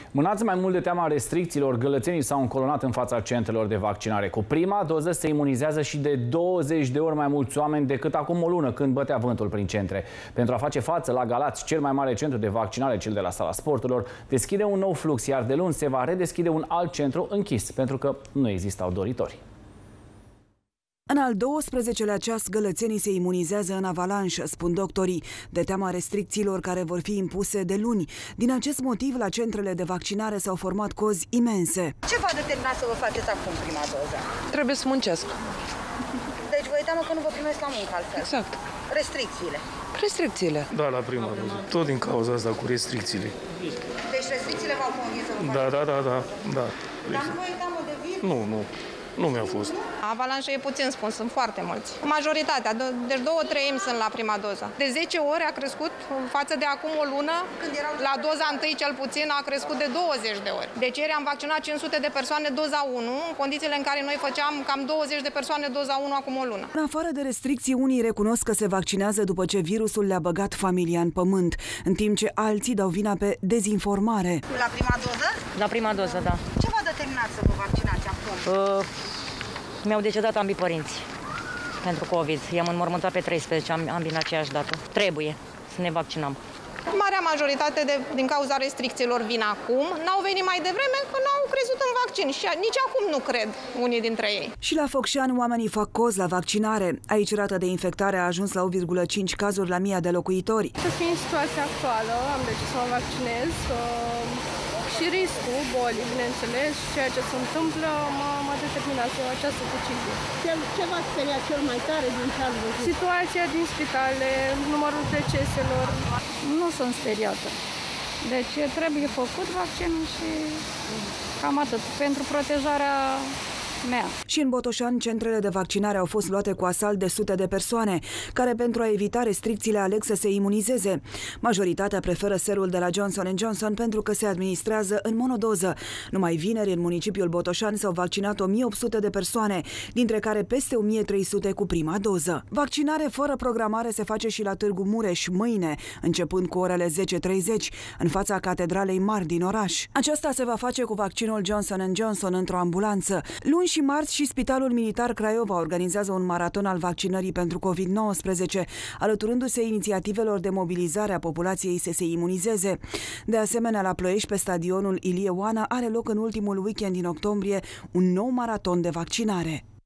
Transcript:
Mânați mai mult de teama restricțiilor, gălățenii s-au încolonat în fața centrelor de vaccinare. Cu prima doză se imunizează și de 20 de ori mai mulți oameni decât acum o lună, când bătea vântul prin centre. Pentru a face față la Galați, cel mai mare centru de vaccinare, cel de la Sala Sporturilor, deschide un nou flux, iar de luni se va redeschide un alt centru închis, pentru că nu existau doritori. În al 12-lea ceas, gălățenii se imunizează în avalanșă, spun doctorii, de teama restricțiilor care vor fi impuse de luni. Din acest motiv, la centrele de vaccinare s-au format cozi imense. Ce v-a determinat să vă faceți acum prima doză? Trebuie să muncesc. Deci vă e teamă că nu vă primesc la muncă altfel? Exact. Restricțiile? Restricțiile. Da, la prima doză. Tot din cauza asta cu restricțiile. Deci restricțiile v-au convins să vă faceți? Da. Dar nu vă e teamă de virus? Nu mi-a fost. Avalanșă e puțin spun, sunt foarte mulți. Majoritatea, deci 2/3 sunt la prima doză. De 10 ori a crescut față de acum o lună, când erau la doza întâi cel puțin a crescut de 20 de ori. Deci ieri am vaccinat 500 de persoane doza 1, în condițiile în care noi făceam cam 20 de persoane doza 1 acum o lună. În afară de restricții, unii recunosc că se vaccinează după ce virusul le-a băgat familia în pământ, în timp ce alții dau vina pe dezinformare. La prima doză? La prima doză, da. Ce v-a determinat să vă vaccinați acum? Mi-au decedat ambii părinți pentru COVID. I-am înmormântat pe 13, ambii în aceeași dată. Trebuie să ne vaccinăm. Marea majoritate din cauza restricțiilor vin acum, n-au venit mai devreme că n-au crezut în vaccin și nici acum nu cred unii dintre ei. Și la Focșani oamenii fac cozi la vaccinare. Aici rata de infectare a ajuns la 1,5 cazuri la 1000 de locuitori. Să fiind situația actuală, am decis să mă vaccinez. Și riscul bolii, bineînțeles, și ceea ce se întâmplă m-a determinat să iau această decizie. Ce v-a speriat cel mai tare din ce ați văzut? Situația din spitale, numărul deceselor. Nu sunt speriată. Deci trebuie făcut vaccinul și cam atât, pentru protejarea mea. Și în Botoșani, centrele de vaccinare au fost luate cu asalt de sute de persoane, care pentru a evita restricțiile aleg să se imunizeze. Majoritatea preferă serul de la Johnson & Johnson pentru că se administrează în monodoză. Numai vineri, în municipiul Botoșani s-au vaccinat 1800 de persoane, dintre care peste 1300 cu prima doză. Vaccinare fără programare se face și la Târgu Mureș mâine, începând cu orele 10:30, în fața Catedralei Mari din oraș. Aceasta se va face cu vaccinul Johnson & Johnson într-o ambulanță. Luni și marți și Spitalul Militar Craiova organizează un maraton al vaccinării pentru COVID-19, alăturându-se inițiativelor de mobilizare a populației să se imunizeze. De asemenea, la Ploiești, pe stadionul Ilie Oana, are loc în ultimul weekend din octombrie un nou maraton de vaccinare.